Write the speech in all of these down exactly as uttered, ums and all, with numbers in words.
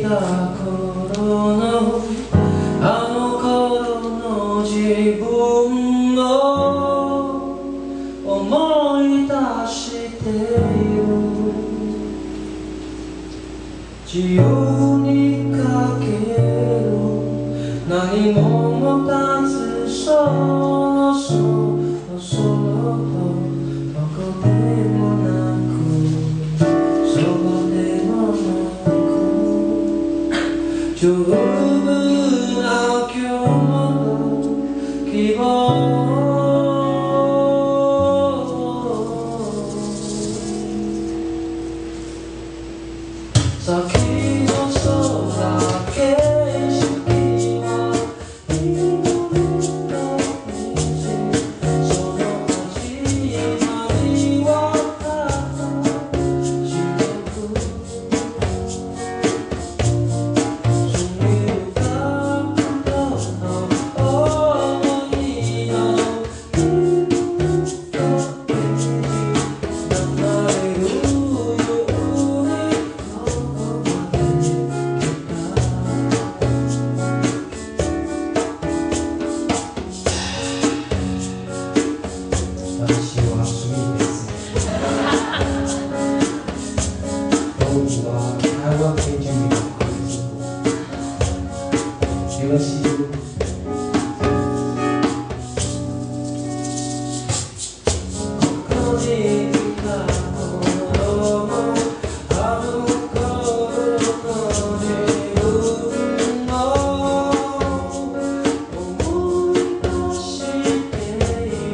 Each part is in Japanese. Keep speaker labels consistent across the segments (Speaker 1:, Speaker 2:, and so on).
Speaker 1: た頃のあの頃の自分を思い出している自由にかける何も持たずそろそろそろとどこでもなくそこでもなく十分な今日の希望先の空景色は祈りの道その始まりはただ地獄過ぎる角度の想いの一つだけに流れるように私は趣味です。僕は台湾原住民の孩子。よろしく。ここにいた頃もあの頃の自分を思い出している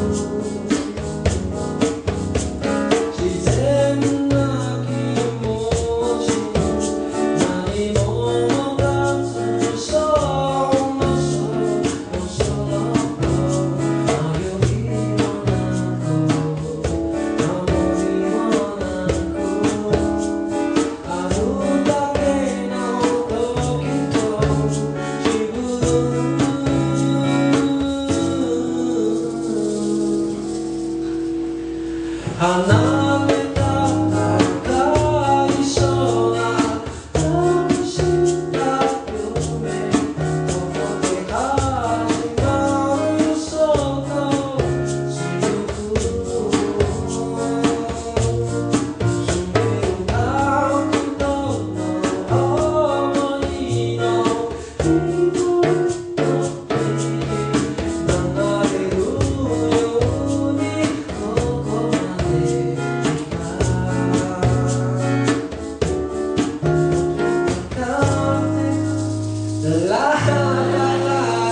Speaker 1: 自然な気持ち何も持たずそのそのそのと迷いもなく守りもなくあるだけの時と自分離れた高い空抱きした夢ここで始まるそと強く澄める角度の想いの祈りの手に流れるようにここまで来たララララ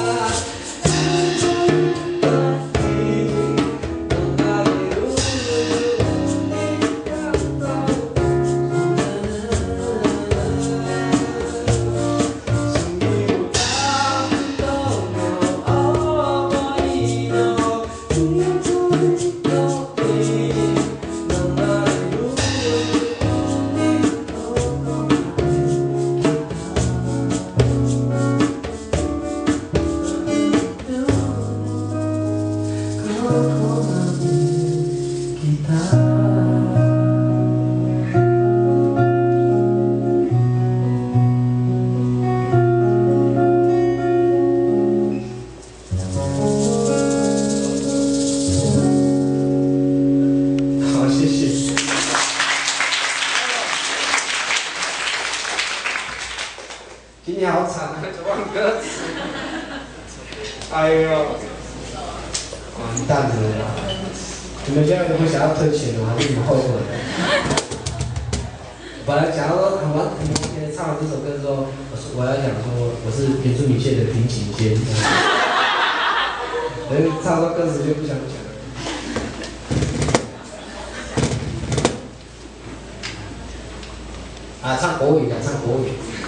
Speaker 1: 好，谢谢。今天好惨啊，就忘歌词。哎呦，完蛋了！你们现在有没有想要退钱吗？还是你们后悔了？本来想要说，我们今天唱完这首歌之后，我说我要讲说我是原住民界的平行线，等唱到歌词就不想讲了。啊，唱国语啊，唱国语。